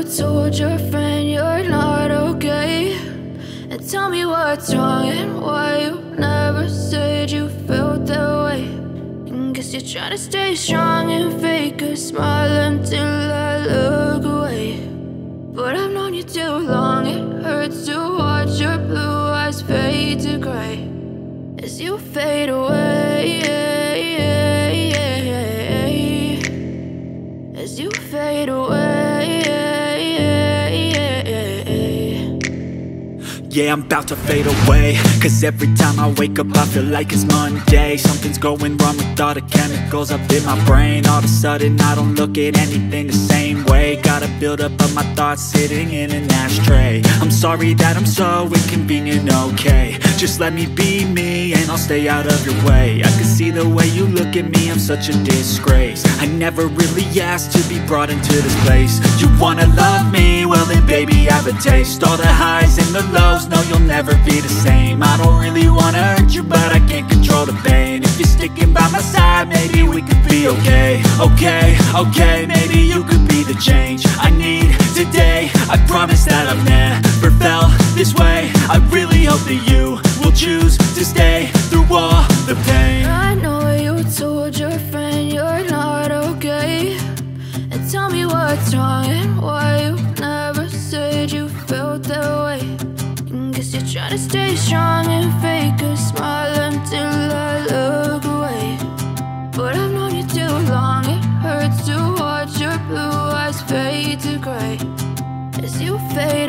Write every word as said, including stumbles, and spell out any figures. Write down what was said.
told your friend you're not okay, and tell me what's wrong and why you never said you felt that way. And guess you're trying to stay strong and fake a smile until I look away. But I've known you too long, it hurts to watch your blue eyes fade to gray as you fade away, as you fade away. Yeah, I'm about to fade away, cause every time I wake up I feel like it's Monday. Something's going wrong with all the chemicals up in my brain. All of a sudden I don't look at anything the same way. Gotta build up of my thoughts sitting in an ashtray. I'm sorry that I'm so inconvenient, okay. Just let me be me and I'll stay out of your way. I can see the way you look at me, I'm such a disgrace. I never really asked to be brought into this place. You wanna love me? Well then baby have a taste. All the highs and the lows, no, you'll never be the same. I don't really wanna hurt you, but I can't control the pain. If you're sticking by my side, maybe we could be okay. Okay, okay, maybe you could be the change I need today. I promise that I've never felt this way. I really hope that you will choose to stay through all the pain. I know you told your friend you're not okay, and tell me what's wrong and why you never said you felt that way. Guess you're trying to stay strong and fake a smile until I look away. But I've known you too long, it hurts to watch your blue eyes fade to gray as you fade